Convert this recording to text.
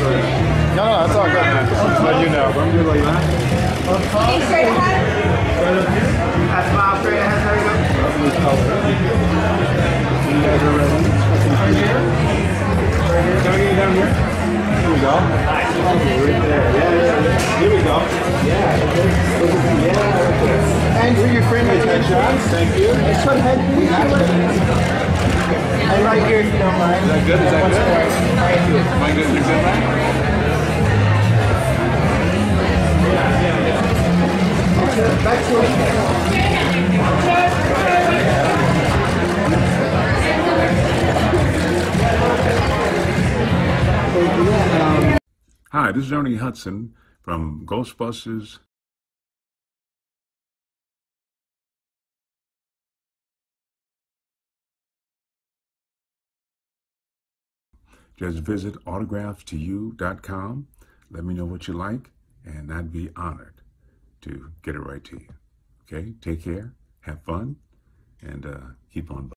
No, that's all good, man. Just let you know. Okay, straight ahead. Smile straight ahead. There you go. You guys are ready? Right here. Can I get you down here? Here we go. Nice. Right there. Yeah. Here we go. Yeah. And for your friendly headshots. Thank you. This one head, please. And right here, if you don't mind. Is that good? Is that good? Right here. Am I good? Is it good, right? Back to Hi, this is Ernie Hudson from Ghostbusters. Just visit autographstoyou.com. Let me know what you like, and I'd be honored to get it right to you. Okay, take care, have fun, and keep on.